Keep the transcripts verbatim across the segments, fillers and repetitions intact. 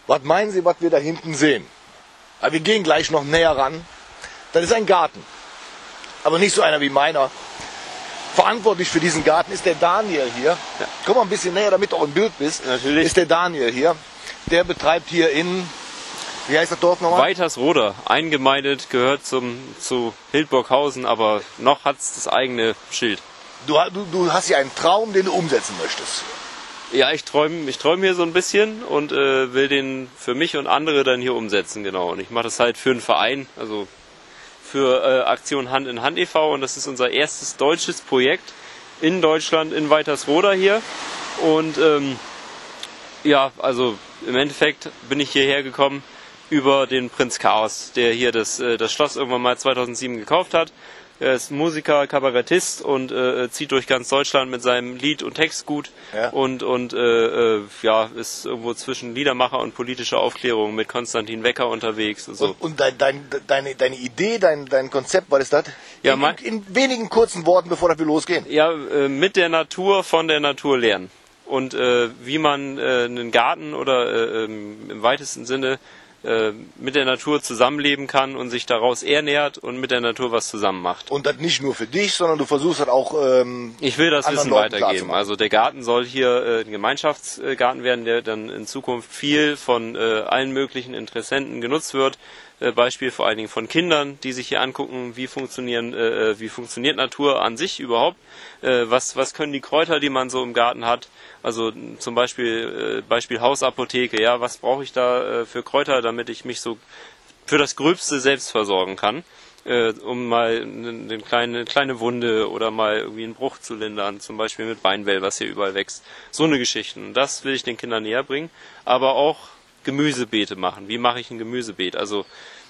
Was meinen Sie, was wir da hinten sehen? Aber wir gehen gleich noch näher ran. Das ist ein Garten. Aber nicht so einer wie meiner. Verantwortlich für diesen Garten ist der Daniel hier. Ja. Komm mal ein bisschen näher, damit du auch im Bild bist. Natürlich. Ist der Daniel hier. Der betreibt hier in, wie heißt das Dorf nochmal? Weitersroda. Eingemeindet, gehört zum, zu Hildburghausen, aber noch hat es das eigene Schild. Du, du, du hast hier einen Traum, den du umsetzen möchtest. Ja, ich träume ich träum hier so ein bisschen und äh, will den für mich und andere dann hier umsetzen, genau. Und ich mache das halt für einen Verein, also für äh, Aktion Hand in Hand e V, und das ist unser erstes deutsches Projekt in Deutschland, in Weitersroda hier. Und ähm, ja, also im Endeffekt bin ich hierher gekommen über den Prinz Chaos, der hier das, äh, das Schloss irgendwann mal zweitausendsieben gekauft hat. Er ist Musiker, Kabarettist und äh, zieht durch ganz Deutschland mit seinem Lied- und Textgut ja. und, und äh, äh, ja, ist irgendwo zwischen Liedermacher und politischer Aufklärung mit Konstantin Wecker unterwegs. Und, so. und, und dein, dein, deine, deine Idee, dein, dein Konzept, was ist das? Ja, in, in, in wenigen kurzen Worten, bevor wir losgehen. Ja, äh, mit der Natur, von der Natur lernen. Und äh, wie man äh, einen Garten oder äh, im weitesten Sinne mit der Natur zusammenleben kann und sich daraus ernährt und mit der Natur was zusammen macht. Und das nicht nur für dich, sondern du versuchst das auch ähm, ich will das Wissen weitergeben. Also der Garten soll hier äh, ein Gemeinschaftsgarten werden, der dann in Zukunft viel von äh, allen möglichen Interessenten genutzt wird. Äh, Beispiel vor allen Dingen von Kindern, die sich hier angucken, wie funktionieren, äh, wie funktioniert Natur an sich überhaupt. Äh, was, was können die Kräuter, die man so im Garten hat? Also zum Beispiel, äh, Beispiel Hausapotheke, ja, was brauche ich da äh, für Kräuter, damit ich mich so für das Gröbste selbst versorgen kann, äh, um mal eine kleine, kleine Wunde oder mal irgendwie einen Bruch zu lindern, zum Beispiel mit Beinwell, was hier überall wächst. So eine Geschichte. Und das will ich den Kindern näher bringen, aber auch Gemüsebeete machen. Wie mache ich ein Gemüsebeet? Also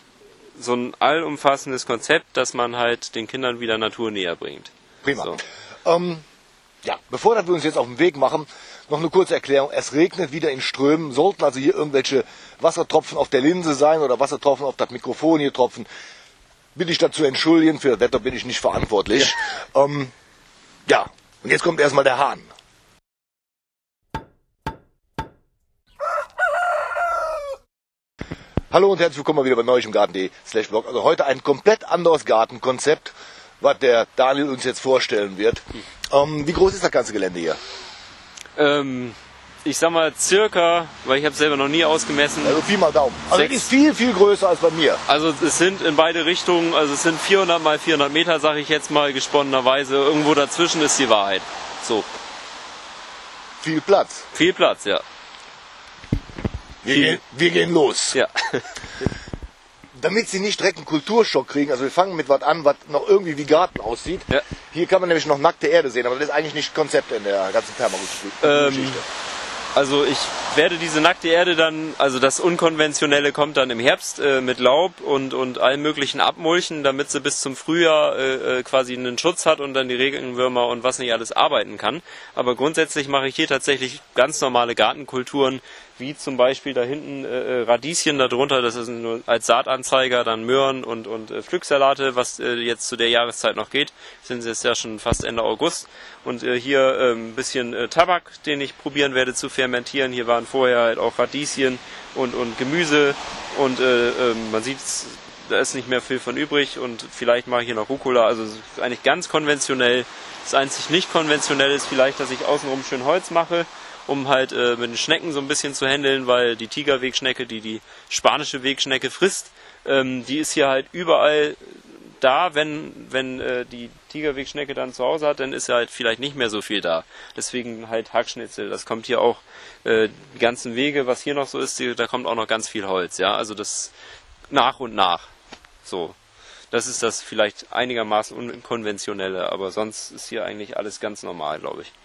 so ein allumfassendes Konzept, dass man halt den Kindern wieder Natur näher bringt. Prima. So. Ähm, ja, bevor wir uns jetzt auf den Weg machen, noch eine kurze Erklärung. Es regnet wieder in Strömen. Sollten also hier irgendwelche Wassertropfen auf der Linse sein oder Wassertropfen auf das Mikrofon hier tropfen, bitte ich dazu entschuldigen. Für das Wetter bin ich nicht verantwortlich. Ja, ähm, ja. Und jetzt kommt erstmal der Hahn. Hallo und herzlich willkommen wieder bei neuichimgarten.de slash blog. Also heute ein komplett anderes Gartenkonzept, was der Daniel uns jetzt vorstellen wird. Ähm, wie groß ist das ganze Gelände hier? Ähm, ich sag mal circa, weil ich habe selber noch nie ausgemessen. Also Pi mal Daumen. Also es ist viel, viel größer als bei mir. Also es sind in beide Richtungen, also es sind vierhundert mal vierhundert Meter, sage ich jetzt mal gesponnenderweise. Irgendwo dazwischen ist die Wahrheit. So. Viel Platz. Viel Platz, ja. Wir, gehen, wir gehen los. Ja. Damit Sie nicht direkt einen Kulturschock kriegen, also wir fangen mit was an, was noch irgendwie wie Garten aussieht. Ja. Hier kann man nämlich noch nackte Erde sehen, aber das ist eigentlich nicht Konzept in der ganzen Permakulturgeschichte. Ähm, also ich werde diese nackte Erde dann, also das Unkonventionelle kommt dann im Herbst äh, mit Laub und, und allen möglichen abmulchen, damit sie bis zum Frühjahr äh, quasi einen Schutz hat und dann die Regenwürmer und was nicht alles arbeiten kann. Aber grundsätzlich mache ich hier tatsächlich ganz normale Gartenkulturen, wie zum Beispiel da hinten äh, Radieschen darunter, das ist nur als Saatanzeiger, dann Möhren und, und äh, Pflücksalate, was äh, jetzt zu der Jahreszeit noch geht, sind jetzt ja schon fast Ende August. Und äh, hier äh, ein bisschen äh, Tabak, den ich probieren werde zu fermentieren. Hier waren vorher halt auch Radieschen und, und Gemüse und äh, äh, man sieht, da ist nicht mehr viel von übrig und vielleicht mache ich hier noch Rucola. Also es ist eigentlich ganz konventionell. Das einzig nicht konventionell ist vielleicht, dass ich außenrum schön Holz mache, um halt äh, mit den Schnecken so ein bisschen zu handeln, weil die Tigerwegschnecke, die die spanische Wegschnecke frisst, ähm, die ist hier halt überall da. Wenn, wenn äh, die Tigerwegschnecke dann zu Hause hat, dann ist ja halt vielleicht nicht mehr so viel da. Deswegen halt Hackschnitzel, das kommt hier auch, äh, die ganzen Wege, was hier noch so ist, die, da kommt auch noch ganz viel Holz, ja, also das nach und nach, so. Das ist das vielleicht einigermaßen unkonventionelle, aber sonst ist hier eigentlich alles ganz normal, glaube ich.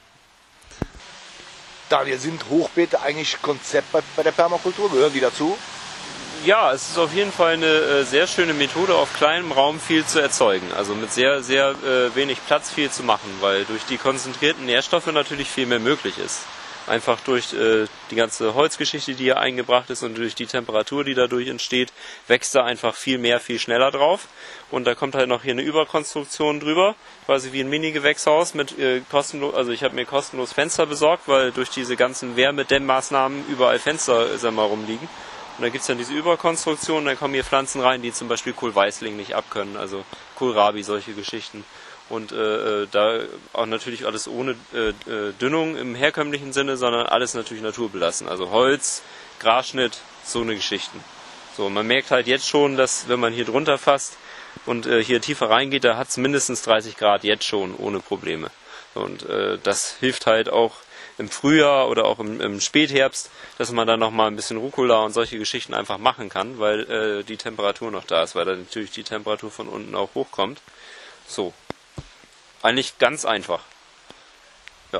Daniel, sind Hochbeete eigentlich Konzept bei, bei der Permakultur? Gehören die dazu? Ja, es ist auf jeden Fall eine äh, sehr schöne Methode, auf kleinem Raum viel zu erzeugen. Also mit sehr, sehr äh, wenig Platz viel zu machen, weil durch die konzentrierten Nährstoffe natürlich viel mehr möglich ist. Einfach durch äh, die ganze Holzgeschichte, die hier eingebracht ist und durch die Temperatur, die dadurch entsteht, wächst da einfach viel mehr, viel schneller drauf. Und da kommt halt noch hier eine Überkonstruktion drüber, quasi wie ein Mini-Gewächshaus mit äh, kostenlos, also ich habe mir kostenlos Fenster besorgt, weil durch diese ganzen Wärmedämmmaßnahmen überall Fenster sag mal, rumliegen. Und dann gibt es dann diese Überkonstruktion, dann kommen hier Pflanzen rein, die zum Beispiel Kohlweißling nicht abkönnen, also Kohlrabi, solche Geschichten. Und äh, da auch natürlich alles ohne äh, Düngung im herkömmlichen Sinne, sondern alles natürlich naturbelassen. Also Holz, Grasschnitt, so eine Geschichten. So, man merkt halt jetzt schon, dass wenn man hier drunter fasst und äh, hier tiefer reingeht, da hat es mindestens dreißig Grad jetzt schon ohne Probleme. Und äh, das hilft halt auch im Frühjahr oder auch im, im Spätherbst, dass man dann nochmal ein bisschen Rucola und solche Geschichten einfach machen kann, weil äh, die Temperatur noch da ist, weil dann natürlich die Temperatur von unten auch hochkommt. So. Eigentlich ganz einfach. Ja.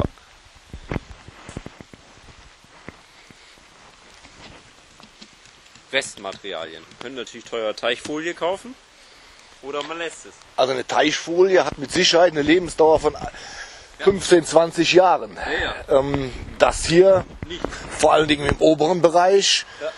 Restmaterialien. Wir können natürlich teuer Teichfolie kaufen oder man lässt es. Also eine Teichfolie hat mit Sicherheit eine Lebensdauer von fünfzehn, zwanzig Jahren. Ja, ja. Ähm, das hier, Nicht. vor allen Dingen im oberen Bereich, Ja.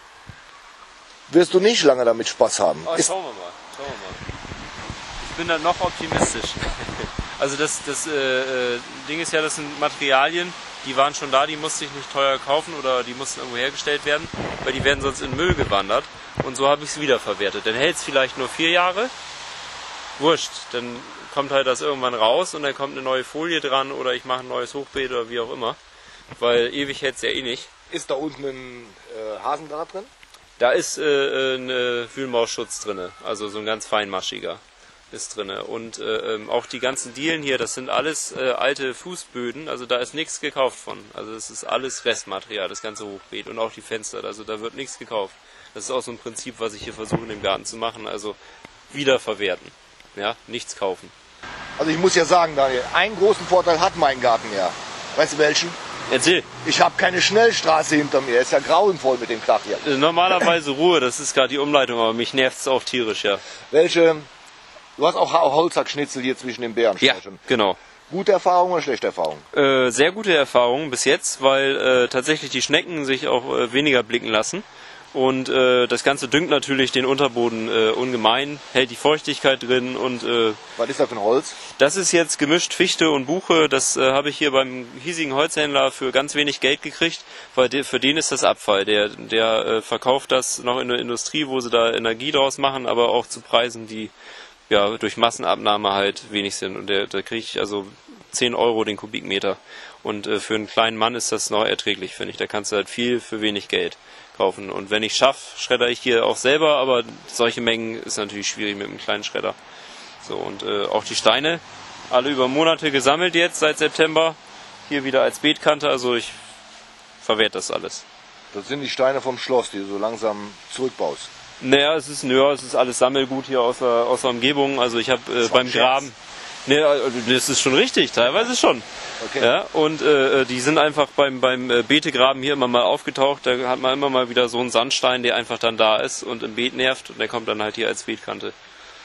wirst du nicht lange damit Spaß haben. Oh, Ist, schauen wir mal. Schauen wir mal. Ich bin da noch optimistisch. Also das, das äh, Ding ist ja, das sind Materialien, die waren schon da, die musste ich nicht teuer kaufen oder die mussten irgendwo hergestellt werden, weil die werden sonst in Müll gewandert. Und so habe ich es wiederverwertet. Dann hält es vielleicht nur vier Jahre. Wurscht, dann kommt halt das irgendwann raus und dann kommt eine neue Folie dran oder ich mache ein neues Hochbeet oder wie auch immer. Weil ewig hält es ja eh nicht. ist da unten ein äh, Hasendraht drin? Da ist äh, ein äh, Wühlmausschutz drin, also so ein ganz feinmaschiger ist drin. Und äh, auch die ganzen Dielen hier, das sind alles äh, alte Fußböden, also da ist nichts gekauft von. Also es ist alles Restmaterial, das ganze Hochbeet und auch die Fenster, also da wird nichts gekauft. Das ist auch so ein Prinzip, was ich hier versuche in dem Garten zu machen, also wiederverwerten, ja, nichts kaufen. Also ich muss ja sagen, Daniel, einen großen Vorteil hat mein Garten ja. Weißt du welchen? Erzähl. Ich habe keine Schnellstraße hinter mir, ist ja grauenvoll mit dem Krach hier. Normalerweise Ruhe, das ist gerade die Umleitung, aber mich nervt es auch tierisch, ja. Welche? Du hast auch Holzhackschnitzel hier zwischen den Beerensträuchern. Ja, genau. Gute Erfahrung oder schlechte Erfahrung? Äh, sehr gute Erfahrung bis jetzt, weil äh, tatsächlich die Schnecken sich auch äh, weniger blicken lassen. Und äh, das Ganze düngt natürlich den Unterboden äh, ungemein, hält die Feuchtigkeit drin und äh, Was ist das für ein Holz? das ist jetzt gemischt Fichte und Buche. Das äh, habe ich hier beim hiesigen Holzhändler für ganz wenig Geld gekriegt, weil der, für den ist das Abfall. Der, der äh, verkauft das noch in der Industrie, wo sie da Energie draus machen, aber auch zu Preisen, die ja durch Massenabnahme halt wenig sind. Und der, da kriege ich also zehn Euro den Kubikmeter. Und äh, für einen kleinen Mann ist das noch erträglich, finde ich. Da kannst du halt viel für wenig Geld kaufen. Und wenn ich schaffe, schredder ich hier auch selber, aber solche Mengen ist natürlich schwierig mit einem kleinen Schredder. So, und äh, auch die Steine, alle über Monate gesammelt jetzt seit September, hier wieder als Beetkante, also ich verwerte das alles. Das sind die Steine vom Schloss, die du so langsam zurückbaust. Naja, es ist, ja, es ist alles Sammelgut hier aus der, aus der Umgebung, also ich habe äh, beim Scherz. Graben... Ne, das ist schon richtig, teilweise schon. Okay. Ja, und äh, die sind einfach beim, beim Beetegraben hier immer mal aufgetaucht. Da hat man immer mal wieder so einen Sandstein, der einfach dann da ist und im Beet nervt und der kommt dann halt hier als Beetkante.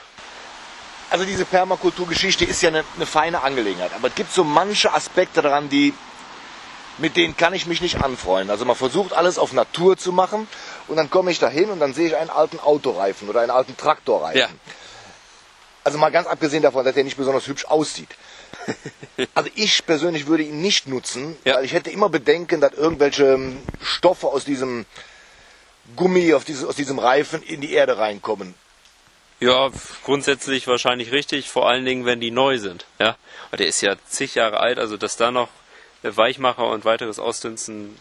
Also diese Permakulturgeschichte ist ja eine, eine feine Angelegenheit, aber es gibt so manche Aspekte daran, die, mit denen kann ich mich nicht anfreunden. Also man versucht alles auf Natur zu machen und dann komme ich da hin und dann sehe ich einen alten Autoreifen oder einen alten Traktorreifen. Ja. Also mal ganz abgesehen davon, dass der nicht besonders hübsch aussieht. Also ich persönlich würde ihn nicht nutzen, Ja. weil ich hätte immer Bedenken, dass irgendwelche Stoffe aus diesem Gummi, aus diesem, aus diesem Reifen in die Erde reinkommen. Ja, grundsätzlich wahrscheinlich richtig, vor allen Dingen, wenn die neu sind. Ja, aber der ist ja zig Jahre alt, also dass da noch Weichmacher und weiteres Ausdünsten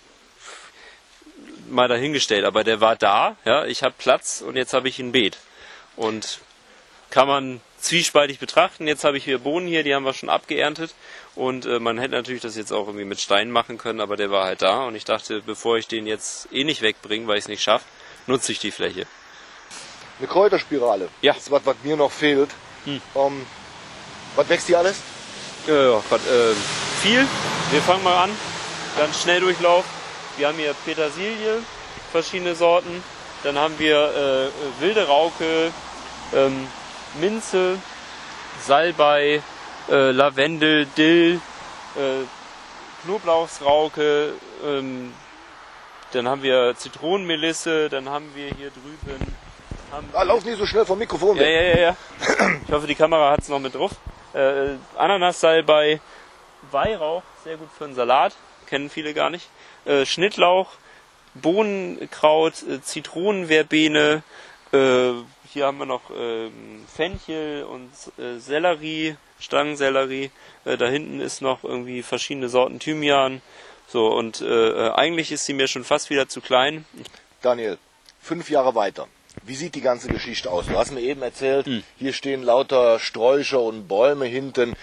mal dahingestellt. Aber der war da, ja, ich habe Platz und jetzt habe ich ein Beet. Und kann man zwiespaltig betrachten. Jetzt habe ich hier Bohnen hier, die haben wir schon abgeerntet. Und äh, man hätte natürlich das jetzt auch irgendwie mit Steinen machen können, aber der war halt da. Und ich dachte, bevor ich den jetzt eh nicht wegbringe, weil ich es nicht schaffe, nutze ich die Fläche. Eine Kräuterspirale. Ja. Das ist was, was mir noch fehlt. Hm. Ähm, was wächst hier alles? Ja, ja Gott, äh, viel. Wir fangen mal an. Ganz Schnelldurchlauf. Wir haben hier Petersilie, verschiedene Sorten. Dann haben wir äh, wilde Rauke, ähm, Minze, Salbei, äh, Lavendel, Dill, äh, Knoblauchsrauke, ähm, dann haben wir Zitronenmelisse, dann haben wir hier drüben... Haben ah, lauf nicht so schnell vom Mikrofon weg. Ja, ja, ja, ja. Ich hoffe, die Kamera hat es noch mit drauf. Äh, Ananassalbei, Weihrauch, sehr gut für einen Salat, kennen viele gar nicht. Äh, Schnittlauch, Bohnenkraut, äh, Zitronenverbene, äh, hier haben wir noch äh, Fenchel und äh, Sellerie, Stangensellerie. Äh, da hinten ist noch irgendwie verschiedene Sorten Thymian. So, und äh, eigentlich ist sie mir schon fast wieder zu klein. Daniel, fünf Jahre weiter. Wie sieht die ganze Geschichte aus? Du hast mir eben erzählt, hm. hier stehen lauter Sträucher und Bäume hinten.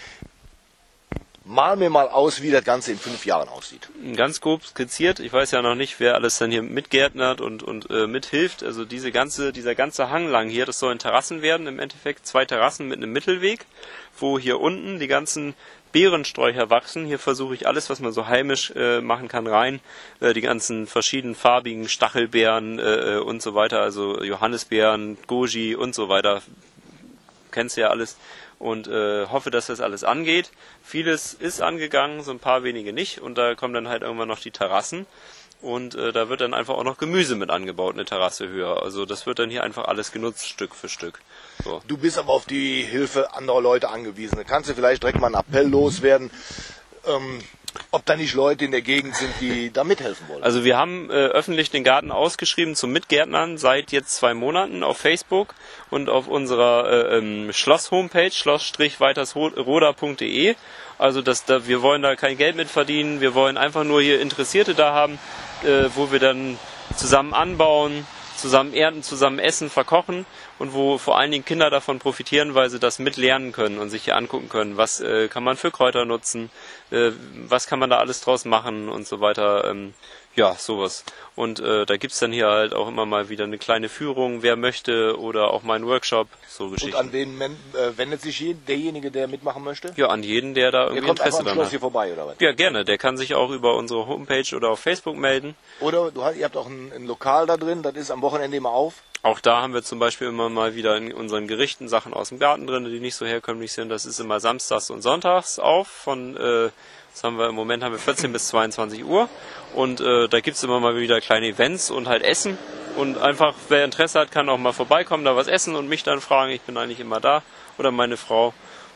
Mal mir mal aus, wie das Ganze in fünf Jahren aussieht. Ganz grob skizziert. Ich weiß ja noch nicht, wer alles dann hier mitgärtnert und, und äh, mithilft. Also diese ganze, dieser ganze Hang lang hier, das sollen Terrassen werden im Endeffekt. Zwei Terrassen mit einem Mittelweg, wo hier unten die ganzen Beerensträucher wachsen. Hier versuche ich alles, was man so heimisch äh, machen kann, rein. Äh, die ganzen verschiedenen farbigen Stachelbeeren äh, und so weiter. Also Johannisbeeren, Goji und so weiter. Kennst du ja alles. Und äh, hoffe, dass das alles angeht. Vieles ist angegangen, so ein paar wenige nicht. Und da kommen dann halt irgendwann noch die Terrassen. Und äh, da wird dann einfach auch noch Gemüse mit angebaut, eine Terrasse höher. Also das wird dann hier einfach alles genutzt, Stück für Stück. So. Du bist aber auf die Hilfe anderer Leute angewiesen. Da kannst du vielleicht direkt mal einen Appell loswerden, ähm, ob da nicht Leute in der Gegend sind, die da mithelfen wollen. Also wir haben äh, öffentlich den Garten ausgeschrieben zum Mitgärtnern seit jetzt zwei Monaten auf Facebook und auf unserer äh, ähm, Schloss-Homepage, schloss-weitersroda punkt de. Also das, da, wir wollen da kein Geld mit verdienen, wir wollen einfach nur hier Interessierte da haben, äh, wo wir dann zusammen anbauen, zusammen ernten, zusammen essen, verkochen und wo vor allen Dingen Kinder davon profitieren, weil sie das mitlernen können und sich hier angucken können, was äh, kann man für Kräuter nutzen, äh, was kann man da alles draus machen und so weiter. Ähm, ja, sowas. Und äh, da gibt's dann hier halt auch immer mal wieder eine kleine Führung, wer möchte, oder auch mal einen Workshop, so Geschichten. Und an wen äh, wendet sich jeden, derjenige, der mitmachen möchte? Ja, an jeden, der da irgendwie der kommt Interesse einfach am dran Schloss hier vorbei, oder was? Ja, gerne. Der kann sich auch über unsere Homepage oder auf Facebook melden. Oder du, ihr habt auch ein, ein Lokal da drin, das ist am Wochenende immer auf? Auch da haben wir zum Beispiel immer mal wieder in unseren Gerichten Sachen aus dem Garten drin, die nicht so herkömmlich sind. Das ist immer samstags und sonntags auf. Von, äh, das haben wir im Moment haben wir vierzehn bis zweiundzwanzig Uhr. Und äh, da gibt's immer mal wieder kleine Events und halt Essen. Und einfach, wer Interesse hat, kann auch mal vorbeikommen, da was essen und mich dann fragen. Ich bin eigentlich immer da. Oder meine Frau.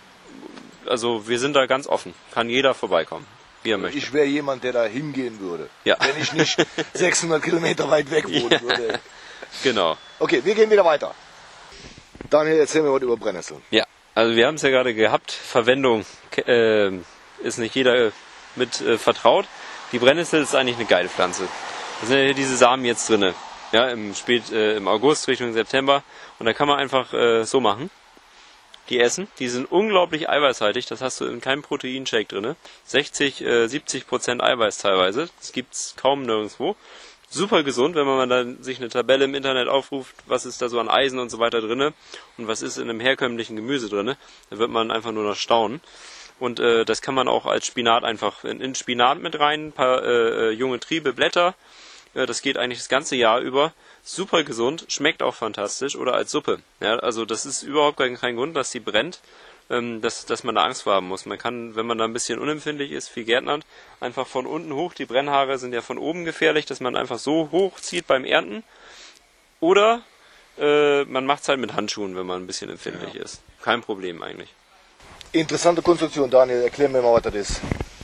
Also wir sind da ganz offen. Kann jeder vorbeikommen, wie er möchte. Ich wäre jemand, der da hingehen würde. Ja. Wenn ich nicht sechshundert Kilometer weit weg wohnen ja. würde. Genau. Okay, wir gehen wieder weiter. Daniel, erzähl mir was über Brennnesseln. Ja, also wir haben es ja gerade gehabt. Verwendung äh, ist nicht jeder mit äh, vertraut. Die Brennnessel ist eigentlich eine geile Pflanze. Da sind ja hier diese Samen jetzt drinne. Ja, im spät äh, im August Richtung September. Und da kann man einfach äh, so machen. Die essen. Die sind unglaublich eiweißhaltig. Das hast du in keinem Proteinshake drinne. sechzig, siebzig Prozent Eiweiß teilweise. Das gibt's kaum nirgendwo. Super gesund, wenn man dann sich eine Tabelle im Internet aufruft, was ist da so an Eisen und so weiter drinne und was ist in einem herkömmlichen Gemüse drinne, da wird man einfach nur noch staunen. Und äh, das kann man auch als Spinat einfach in, in Spinat mit rein, ein paar äh, junge Triebe, Blätter. Ja, das geht eigentlich das ganze Jahr über. Super gesund, schmeckt auch fantastisch oder als Suppe. Ja, also das ist überhaupt kein, kein Grund, dass die brennt. Dass, dass man da Angst vor haben muss. Man kann, wenn man da ein bisschen unempfindlich ist, wie Gärtner, einfach von unten hoch, die Brennhaare sind ja von oben gefährlich, dass man einfach so hoch zieht beim Ernten. Oder äh, man macht es halt mit Handschuhen, wenn man ein bisschen empfindlich ja. ist. Kein Problem eigentlich. Interessante Konstruktion, Daniel. Erklär mir mal, was das ist.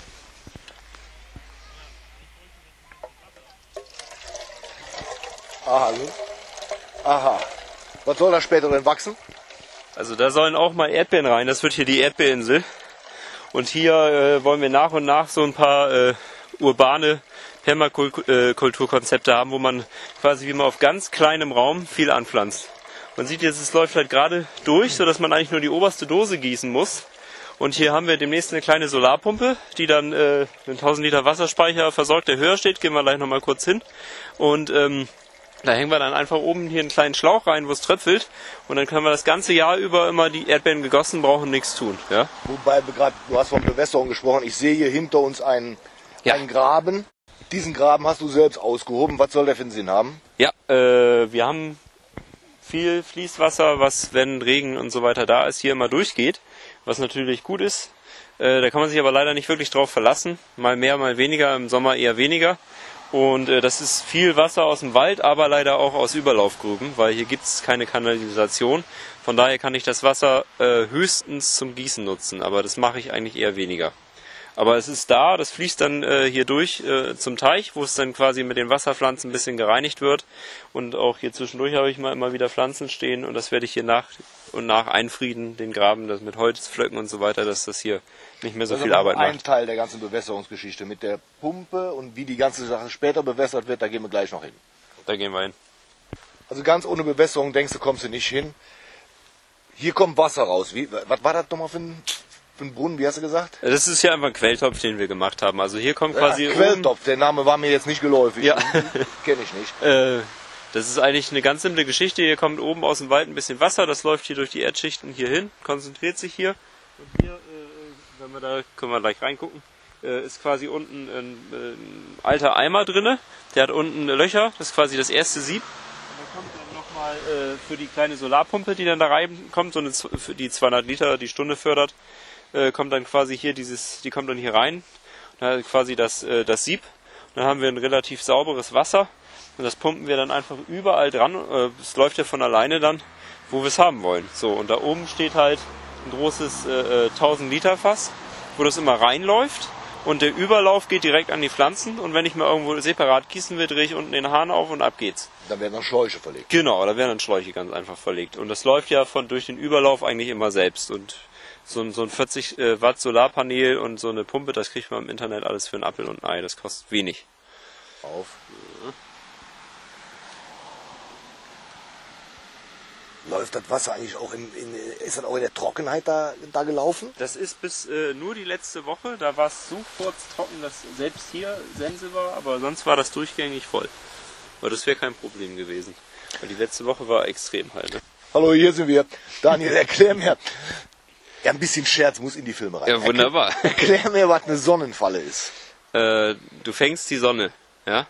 Aha, aha. Was soll da später denn wachsen? Also da sollen auch mal Erdbeeren rein, das wird hier die Erdbeerinsel. Und hier äh, wollen wir nach und nach so ein paar äh, urbane Permakulturkonzepte haben, wo man quasi wie man auf ganz kleinem Raum viel anpflanzt. Man sieht jetzt, es läuft halt gerade durch, sodass man eigentlich nur die oberste Dose gießen muss. Und hier haben wir demnächst eine kleine Solarpumpe, die dann äh, einen tausend Liter Wasserspeicher versorgt, der höher steht. Gehen wir gleich nochmal kurz hin. Und ähm, da hängen wir dann einfach oben hier einen kleinen Schlauch rein, wo es tröpfelt. Und dann können wir das ganze Jahr über immer die Erdbeeren gegossen, brauchen nichts tun. Ja? Wobei, gerade du hast von Bewässerung gesprochen. Ich sehe hier hinter uns einen, ja. einen Graben. Diesen Graben hast du selbst ausgehoben. Was soll der für einen Sinn haben? Ja, äh, wir haben viel Fließwasser, was, wenn Regen und so weiter da ist, hier immer durchgeht. Was natürlich gut ist. Äh, da kann man sich aber leider nicht wirklich drauf verlassen. Mal mehr, mal weniger, im Sommer eher weniger. Und äh, das ist viel Wasser aus dem Wald, aber leider auch aus Überlaufgrüben, weil hier gibt es keine Kanalisation. Von daher kann ich das Wasser äh, höchstens zum Gießen nutzen, aber das mache ich eigentlich eher weniger. Aber es ist da, das fließt dann äh, hier durch äh, zum Teich, wo es dann quasi mit den Wasserpflanzen ein bisschen gereinigt wird. Und auch hier zwischendurch habe ich mal immer wieder Pflanzen stehen und das werde ich hier nach und nach einfrieden, den Graben, das mit Holzpflöcken und so weiter, dass das hier nicht mehr so das viel ist Arbeit macht. Ein Teil der ganzen Bewässerungsgeschichte mit der Pumpe und wie die ganze Sache später bewässert wird, da gehen wir gleich noch hin. Da gehen wir hin. Also ganz ohne Bewässerung denkst du, kommst du nicht hin. Hier kommt Wasser raus. Wie, was war das nochmal für ein, für ein Brunnen, wie hast du gesagt? Das ist hier einfach ein Quelltopf, den wir gemacht haben. Also hier kommt quasi... Ja, Quelltopf, der Name war mir jetzt nicht geläufig. Ja. Kenne ich nicht. Äh, das ist eigentlich eine ganz simple Geschichte. Hier kommt oben aus dem Wald ein bisschen Wasser, das läuft hier durch die Erdschichten hier hin, konzentriert sich hier. Und hier, äh, wenn wir da, können wir gleich reingucken, äh, ist quasi unten ein, ein alter Eimer drinne. Der hat unten Löcher, das ist quasi das erste Sieb. Und dann kommt dann nochmal äh, für die kleine Solarpumpe, die dann da reinkommt, so eine, für die zweihundert Liter die Stunde fördert, äh, kommt dann quasi hier dieses, die kommt dann hier rein. Da hat quasi das, äh, das Sieb. Dann haben wir ein relativ sauberes Wasser. Und das pumpen wir dann einfach überall dran. Es läuft ja von alleine dann, wo wir es haben wollen. So, und da oben steht halt ein großes äh, tausend Liter Fass, wo das immer reinläuft. Und der Überlauf geht direkt an die Pflanzen. Und wenn ich mal irgendwo separat gießen will, drehe ich unten den Hahn auf und ab geht's. Da werden dann Schläuche verlegt. Genau, da werden dann Schläuche ganz einfach verlegt. Und das läuft ja von durch den Überlauf eigentlich immer selbst. Und so ein, so ein vierzig Watt Solarpanel und so eine Pumpe, das kriegt man im Internet alles für einen Apfel und ein Ei. Das kostet wenig. Auf. Läuft das Wasser eigentlich auch in, in, ist das auch in der Trockenheit da, da gelaufen? Das ist bis äh, nur die letzte Woche, da war es so trocken, dass selbst hier Sense war, aber sonst war das durchgängig voll. Aber das wäre kein Problem gewesen. Weil die letzte Woche war extrem halt. Ne? Hallo, hier sind wir. Daniel, erklär mir. Ja, ein bisschen Scherz muss in die Filme rein. Ja, wunderbar. Erklär, erklär mir, was eine Sonnenfalle ist. Äh, du fängst die Sonne, ja?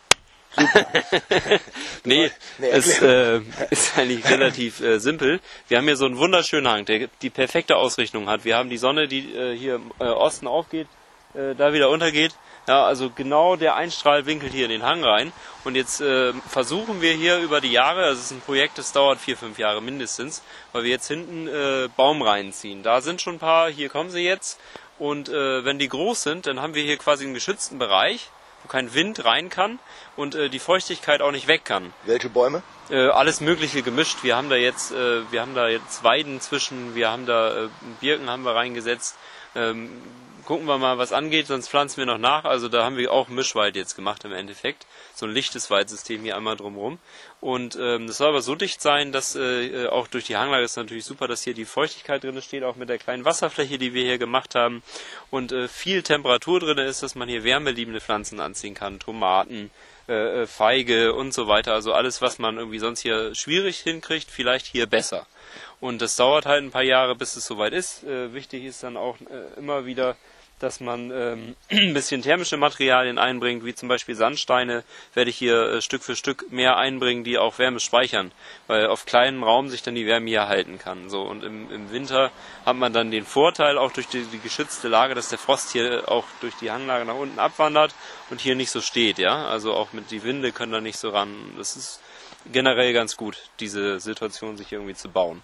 nee, nee es äh, ist eigentlich relativ äh, simpel. Wir haben hier so einen wunderschönen Hang, der die perfekte Ausrichtung hat. Wir haben die Sonne, die äh, hier im äh, Osten aufgeht, äh, da wieder untergeht. Ja, also genau der Einstrahlwinkel hier in den Hang rein. Und jetzt äh, versuchen wir hier über die Jahre, also es ist ein Projekt, das dauert vier, fünf Jahre mindestens, weil wir jetzt hinten äh, Baumreihen ziehen. Da sind schon ein paar, hier kommen sie jetzt. Und äh, wenn die groß sind, dann haben wir hier quasi einen geschützten Bereich, wo kein Wind rein kann und äh, die Feuchtigkeit auch nicht weg kann. Welche Bäume? Äh, alles Mögliche gemischt. Wir haben da jetzt, äh, wir haben da jetzt Weiden zwischen, wir haben da äh, Birken haben wir reingesetzt. Ähm, gucken wir mal, was angeht, sonst pflanzen wir noch nach. Also da haben wir auch Mischwald jetzt gemacht im Endeffekt. So ein lichtes Waldsystem hier einmal drumherum. Und ähm, das soll aber so dicht sein, dass äh, auch durch die Hanglage ist natürlich super, dass hier die Feuchtigkeit drin steht, auch mit der kleinen Wasserfläche, die wir hier gemacht haben. Und äh, viel Temperatur drin ist, dass man hier wärmeliebende Pflanzen anziehen kann. Tomaten, äh, Feige und so weiter. Also alles, was man irgendwie sonst hier schwierig hinkriegt, vielleicht hier besser. Und das dauert halt ein paar Jahre, bis es soweit ist. Äh, wichtig ist dann auch äh, immer wieder, dass man ähm, ein bisschen thermische Materialien einbringt, wie zum Beispiel Sandsteine, werde ich hier äh, Stück für Stück mehr einbringen, die auch Wärme speichern, weil auf kleinem Raum sich dann die Wärme hier halten kann. So, und im, im Winter hat man dann den Vorteil, auch durch die, die geschützte Lage, dass der Frost hier auch durch die Hanglage nach unten abwandert und hier nicht so steht. Ja, also auch mit die Winde können da nicht so ran. Das ist generell ganz gut, diese Situation sich irgendwie zu bauen.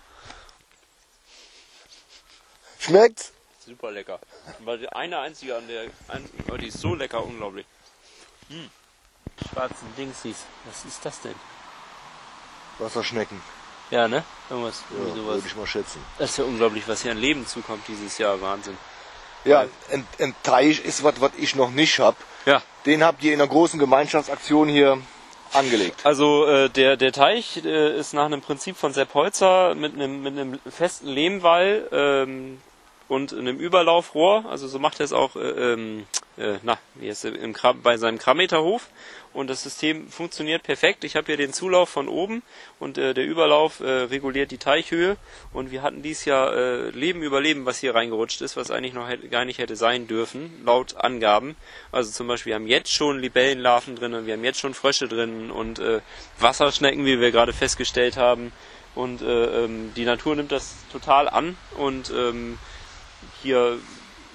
Schmeckt's? Super lecker. Weil die eine einzige an der, ein, oh, die ist so lecker, unglaublich. Hm. Schwarzen Dingsies. Was ist das denn? Wasserschnecken. Ja, ne? Irgendwas, Ja, sowas. würde ich mal schätzen. Das ist ja unglaublich, was hier an Leben zukommt dieses Jahr. Wahnsinn. Ja, ein, ein Teich ist was, was ich noch nicht hab. Ja. Den habt ihr in einer großen Gemeinschaftsaktion hier angelegt. Also äh, der, der Teich äh, ist nach einem Prinzip von Sepp Holzer mit einem, mit einem festen Lehmwall ähm, und einem Überlaufrohr, also so macht er es auch äh, äh, na, wie heißt er, im Kram, bei seinem Krammeterhof. Und das System funktioniert perfekt. Ich habe hier den Zulauf von oben und äh, der Überlauf äh, reguliert die Teichhöhe. Und wir hatten dieses Jahr äh, Leben über Leben, was hier reingerutscht ist, was eigentlich noch hätte, gar nicht hätte sein dürfen, laut Angaben. Also zum Beispiel, wir haben jetzt schon Libellenlarven drin und wir haben jetzt schon Frösche drin und äh, Wasserschnecken, wie wir gerade festgestellt haben. Und äh, ähm, die Natur nimmt das total an und ähm, hier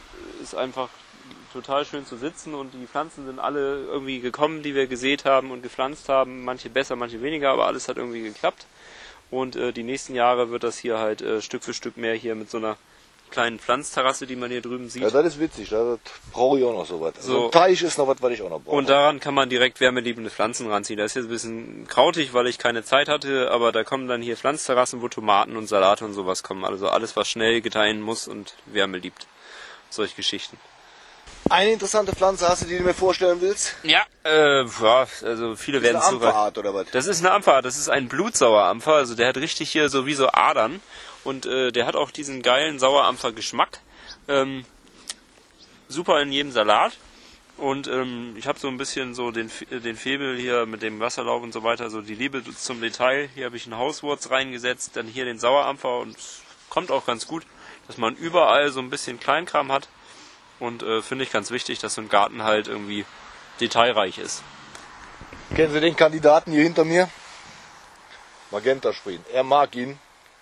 ist einfach total schön zu sitzen und die Pflanzen sind alle irgendwie gekommen, die wir gesät haben und gepflanzt haben. Manche besser, manche weniger, aber alles hat irgendwie geklappt. Und äh, die nächsten Jahre wird das hier halt äh, Stück für Stück mehr hier mit so einer kleinen Pflanzterrasse, die man hier drüben sieht. Ja, das ist witzig, das brauche ich auch noch so was. So. So ein Teich ist noch was, was ich auch noch brauche. Und daran kann man direkt wärmeliebende Pflanzen ranziehen. Das ist jetzt ein bisschen krautig, weil ich keine Zeit hatte, aber da kommen dann hier Pflanzterrassen, wo Tomaten und Salate und sowas kommen. Also alles, was schnell gedeihen muss und Wärme liebt. Solche Geschichten. Eine interessante Pflanze hast du, die du mir vorstellen willst? Ja, äh, ja, also viele werden Ist eine Ampferart oder was? Das ist eine Ampferart, das ist ein Blutsauerampfer, also der hat richtig hier so wie so Adern und äh, der hat auch diesen geilen Sauerampfer-Geschmack. Ähm, super in jedem Salat und ähm, ich habe so ein bisschen so den, den Faible hier mit dem Wasserlauf und so weiter, so die Liebe zum Detail. Hier habe ich einen Hauswurz reingesetzt, dann hier den Sauerampfer und kommt auch ganz gut, dass man überall so ein bisschen Kleinkram hat. Und äh, finde ich ganz wichtig, dass so ein Garten halt irgendwie detailreich ist. Kennen Sie den Kandidaten hier hinter mir? Magenta-Sprien. Er mag ihn.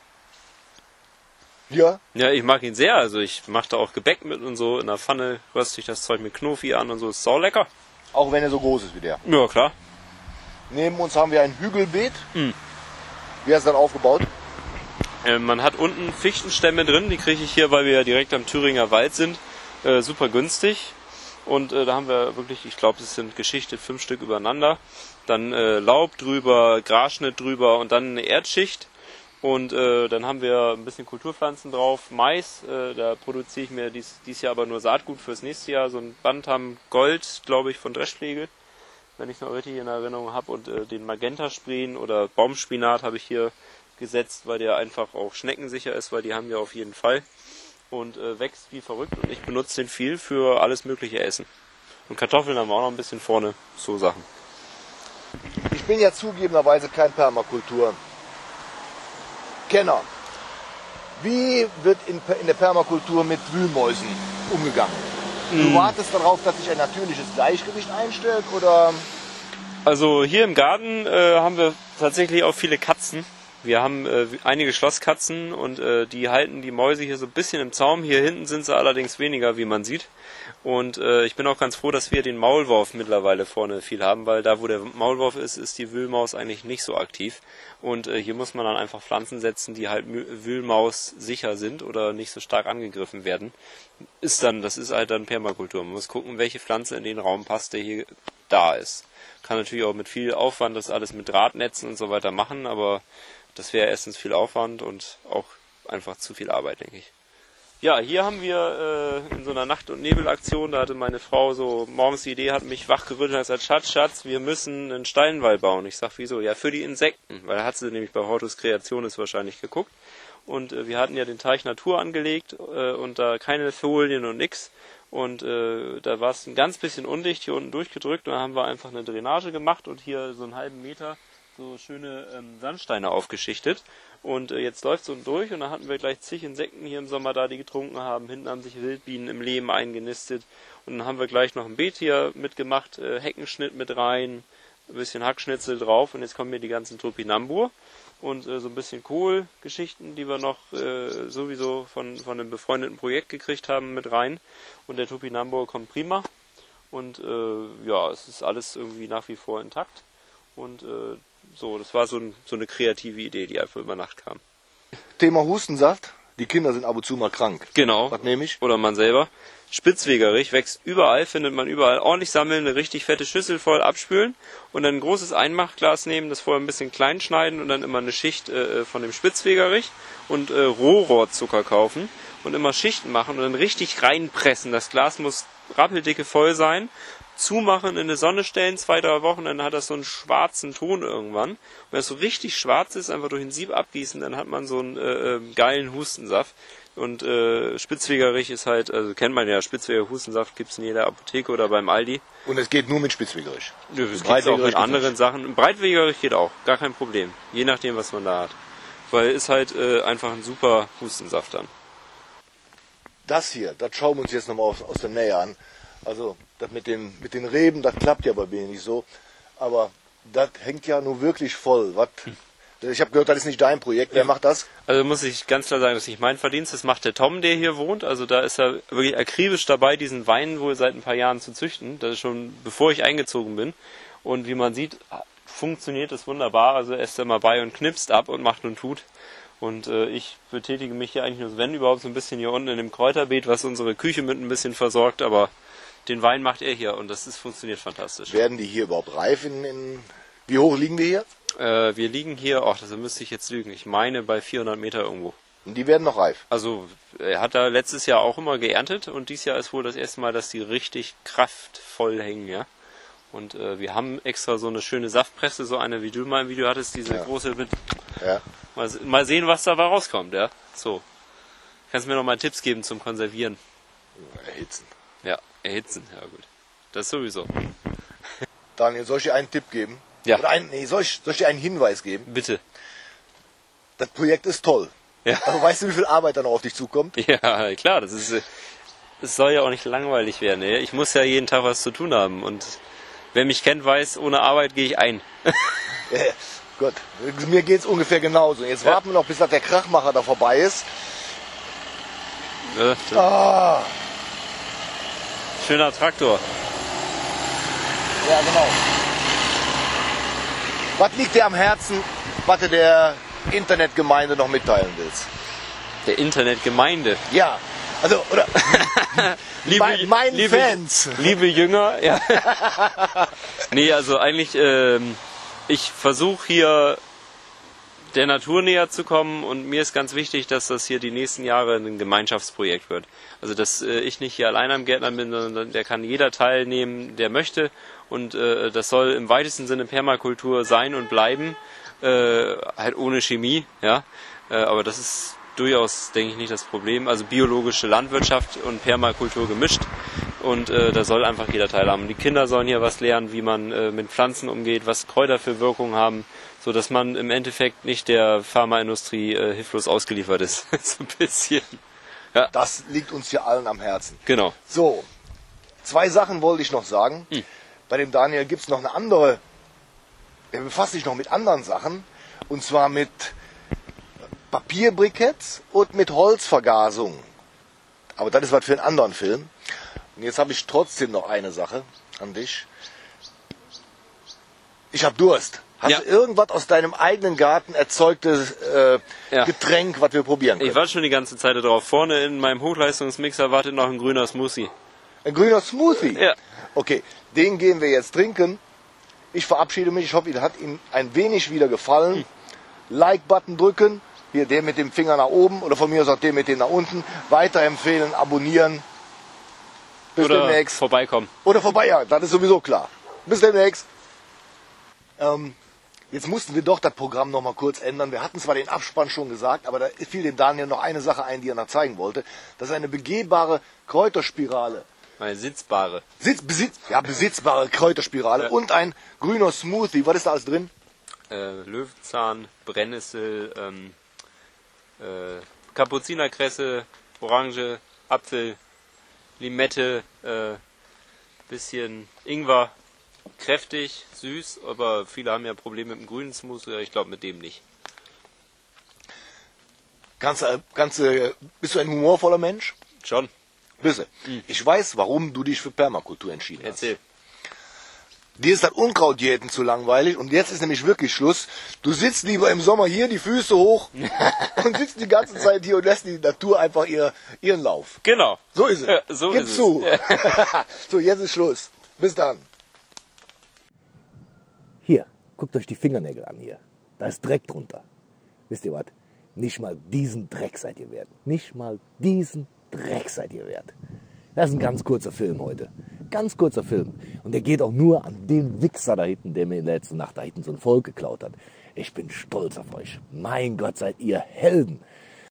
Ja? Ja, ich mag ihn sehr. Also ich mache da auch Gebäck mit und so. In der Pfanne röste ich das Zeug mit Knofi an und so. Ist sau lecker. Auch wenn er so groß ist wie der. Ja, klar. Neben uns haben wir ein Hügelbeet. Mhm. Wie hast du das aufgebaut? Äh, man hat unten Fichtenstämme drin. Die kriege ich hier, weil wir ja direkt am Thüringer Wald sind. Äh, super günstig und äh, da haben wir wirklich, ich glaube, es sind geschichtet fünf Stück übereinander, dann äh, Laub drüber, Grasschnitt drüber und dann eine Erdschicht und äh, dann haben wir ein bisschen Kulturpflanzen drauf, Mais, äh, da produziere ich mir dies, dies Jahr aber nur Saatgut fürs nächste Jahr, so ein Bantam Gold, glaube ich, von Dreschflegel, wenn ich es noch richtig in Erinnerung habe und äh, den Magenta-Spreen oder Baumspinat habe ich hier gesetzt, weil der einfach auch schneckensicher ist, weil die haben wir auf jeden Fall. Und äh, wächst wie verrückt und ich benutze den viel für alles mögliche Essen. Und Kartoffeln haben wir auch noch ein bisschen vorne, so Sachen. Ich bin ja zugegebenerweise kein Permakultur-Kenner. Wie wird in, in der Permakultur mit Wühlmäusen umgegangen? Du Mm. wartest darauf, dass sich ein natürliches Gleichgewicht einstellt oder? Also hier im Garten äh, haben wir tatsächlich auch viele Katzen. Wir haben äh, einige Schlosskatzen und äh, die halten die Mäuse hier so ein bisschen im Zaum. Hier hinten sind sie allerdings weniger, wie man sieht. Und äh, ich bin auch ganz froh, dass wir den Maulwurf mittlerweile vorne viel haben, weil da, wo der Maulwurf ist, ist die Wühlmaus eigentlich nicht so aktiv. Und äh, hier muss man dann einfach Pflanzen setzen, die halt Wühlmaus sicher sind oder nicht so stark angegriffen werden. Ist dann, das ist halt dann Permakultur. Man muss gucken, welche Pflanze in den Raum passt, der hier da ist. Kann natürlich auch mit viel Aufwand das alles mit Drahtnetzen und so weiter machen, aber das wäre erstens viel Aufwand und auch einfach zu viel Arbeit, denke ich. Ja, hier haben wir äh, in so einer Nacht- und Nebelaktion, da hatte meine Frau so morgens die Idee, hat mich wachgerüttelt und hat gesagt, Schatz, Schatz, wir müssen einen Steinwall bauen. Ich sag, wieso? Ja, für die Insekten, weil da hat sie nämlich bei Hortus Kreationis wahrscheinlich geguckt. Und äh, wir hatten ja den Teich Natur angelegt äh, und da keine Folien und nix. Und äh, da war es ein ganz bisschen undicht, hier unten durchgedrückt und dann haben wir einfach eine Drainage gemacht und hier so einen halben Meter so schöne ähm, Sandsteine aufgeschichtet und äh, jetzt läuft es so durch und dann hatten wir gleich zig Insekten hier im Sommer da, die getrunken haben. Hinten haben sich Wildbienen im Lehm eingenistet und dann haben wir gleich noch ein Beet hier mitgemacht, äh, Heckenschnitt mit rein, ein bisschen Hackschnitzel drauf und jetzt kommen hier die ganzen Topinambur und äh, so ein bisschen Kohlgeschichten, die wir noch äh, sowieso von, von einem befreundeten Projekt gekriegt haben, mit rein und der Topinambur kommt prima und äh, ja, es ist alles irgendwie nach wie vor intakt und äh, so, das war so, ein, so eine kreative Idee, die einfach über Nacht kam. Thema Hustensaft. Die Kinder sind ab und zu mal krank. Genau. Was nehme ich? Oder man selber. Spitzwegerich wächst überall, findet man überall. Ordentlich sammeln, eine richtig fette Schüssel voll abspülen und dann ein großes Einmachglas nehmen, das vorher ein bisschen klein schneiden und dann immer eine Schicht äh, von dem Spitzwegerich und äh, Rohrohrzucker kaufen und immer Schichten machen und dann richtig reinpressen. Das Glas muss rappeldicke voll sein. Zumachen, in die Sonne stellen, zwei, drei Wochen, dann hat das so einen schwarzen Ton irgendwann. Und wenn es so richtig schwarz ist, einfach durch ein Sieb abgießen, dann hat man so einen äh, äh, geilen Hustensaft. Und äh, Spitzwegerich ist halt, also kennt man ja, Spitzweger Hustensaft gibt es in jeder Apotheke oder beim Aldi. Und es geht nur mit Spitzwegerich. Ja, das geht auch mit anderen Sachen. Breitwegerich geht auch, gar kein Problem. Je nachdem, was man da hat. Weil ist halt äh, einfach ein super Hustensaft dann. Das hier, das schauen wir uns jetzt nochmal aus, aus der Nähe an. Also, das mit den, mit den Reben, das klappt ja bei mir nicht so. Aber das hängt ja nur wirklich voll. Was, Ich habe gehört, das ist nicht dein Projekt. Wer macht das? Also muss ich ganz klar sagen, das ist nicht mein Verdienst. Das macht der Tom, der hier wohnt. Also da ist er wirklich akribisch dabei, diesen Wein wohl seit ein paar Jahren zu züchten. Das ist schon bevor ich eingezogen bin. Und wie man sieht, funktioniert das wunderbar. Also er ist da mal bei und knipst ab und macht und tut. Und äh, ich betätige mich hier eigentlich nur, wenn überhaupt, so ein bisschen hier unten in dem Kräuterbeet, was unsere Küche mit ein bisschen versorgt. Aber den Wein macht er hier und das ist, funktioniert fantastisch. Werden die hier überhaupt reif? In, in Wie hoch liegen wir hier? Äh, wir liegen hier, ach, das müsste ich jetzt lügen, ich meine bei vierhundert Meter irgendwo. Und die werden noch reif? Also er hat da letztes Jahr auch immer geerntet und dieses Jahr ist wohl das erste Mal, dass die richtig kraftvoll hängen, ja. Und äh, wir haben extra so eine schöne Saftpresse, so eine wie du mal im Video hattest, diese ja. große mit. Ja. Mal, mal sehen, was dabei rauskommt, ja. So. Kannst du mir noch mal Tipps geben zum Konservieren? Erhitzen. Ja, erhitzen, ja gut. Das sowieso. Daniel, soll ich dir einen Tipp geben? Ja. Oder einen, nee, soll, ich, soll ich dir einen Hinweis geben? Bitte. Das Projekt ist toll. Ja. Aber weißt du, wie viel Arbeit da noch auf dich zukommt? Ja, klar, das ist. Es soll ja auch nicht langweilig werden. Ne? Ich muss ja jeden Tag was zu tun haben. Und wer mich kennt, weiß, ohne Arbeit gehe ich ein. Ja, gut, mir geht es ungefähr genauso. Jetzt Ja. warten wir noch, bis der Krachmacher da vorbei ist. Ne? Ah, Schöner Traktor. ja, genau. Was liegt dir am Herzen, was du der Internetgemeinde noch mitteilen willst? Der Internetgemeinde. Ja, also, oder Liebe, mein, meinen liebe, Fans. Liebe Jünger, ja. Nee, also eigentlich, ähm, ich versuche hier der Natur näher zu kommen und mir ist ganz wichtig, dass das hier die nächsten Jahre ein Gemeinschaftsprojekt wird. Also dass äh, ich nicht hier allein am Gärtnern bin, sondern der kann jeder teilnehmen, der möchte und äh, das soll im weitesten Sinne Permakultur sein und bleiben, äh, halt ohne Chemie, ja, äh, aber das ist durchaus, denke ich, nicht das Problem. Also biologische Landwirtschaft und Permakultur gemischt und äh, da soll einfach jeder teilhaben. Die Kinder sollen hier was lernen, wie man äh, mit Pflanzen umgeht, was Kräuter für Wirkung haben, so dass man im Endeffekt nicht der Pharmaindustrie äh, hilflos ausgeliefert ist. So ein bisschen. Ja. Das liegt uns hier allen am Herzen. Genau. So, zwei Sachen wollte ich noch sagen. Hm. Bei dem Daniel gibt es noch eine andere, er befasst sich noch mit anderen Sachen. Und zwar mit Papierbriketts und mit Holzvergasung. Aber das ist was für einen anderen Film. Und jetzt habe ich trotzdem noch eine Sache an dich. Ich habe Durst. Hast Ja. du irgendwas aus deinem eigenen Garten erzeugtes äh, Ja. Getränk, was wir probieren können? Ich warte schon die ganze Zeit darauf. Vorne in meinem Hochleistungsmixer wartet noch ein grüner Smoothie. Ein grüner Smoothie? Ja. Okay, den gehen wir jetzt trinken. Ich verabschiede mich. Ich hoffe, Ihnen hat Ihnen ein wenig wieder gefallen. Hm. Like-Button drücken. Hier, der mit dem Finger nach oben oder von mir aus auch der mit dem nach unten. Weiterempfehlen, abonnieren. Bis Oder demnächst. vorbeikommen. Oder vorbei, ja, das ist sowieso klar. Bis demnächst. Ähm, jetzt mussten wir doch das Programm noch mal kurz ändern. Wir hatten zwar den Abspann schon gesagt, aber da fiel dem Daniel noch eine Sache ein, die er noch zeigen wollte. Das ist eine begehbare Kräuterspirale. Eine sitzbare. Sitz, besitz, ja, besitzbare Kräuterspirale Ja. und ein grüner Smoothie. Was ist da alles drin? Äh, Löwenzahn, Brennnessel, ähm, äh, Kapuzinerkresse, Orange, Apfel, Limette, äh, bisschen Ingwer. Kräftig, süß, aber viele haben ja Probleme mit dem grünen Smoothie. Ich glaube mit dem nicht. Kannst, du- kannst, du- bist du ein humorvoller Mensch? Schon. Bisse. Ich weiß, warum du dich für Permakultur entschieden hast. Erzähl. Dir ist das Unkrautjäten zu langweilig und jetzt ist nämlich wirklich Schluss. Du sitzt lieber im Sommer hier, die Füße hoch und sitzt die ganze Zeit hier und lässt die Natur einfach ihr, ihren Lauf. Genau. So ist es. Ja, so Gib ist es. zu. So, jetzt ist Schluss. Bis dann. Hier, guckt euch die Fingernägel an hier. Da ist Dreck drunter. Wisst ihr was? Nicht mal diesen Dreck seid ihr wert. Nicht mal diesen Dreck seid ihr wert. Das ist ein ganz kurzer Film heute. Ganz kurzer Film. Und der geht auch nur an den Wichser da hinten, der mir letzte Nacht da hinten so ein Volk geklaut hat. Ich bin stolz auf euch. Mein Gott, seid ihr Helden.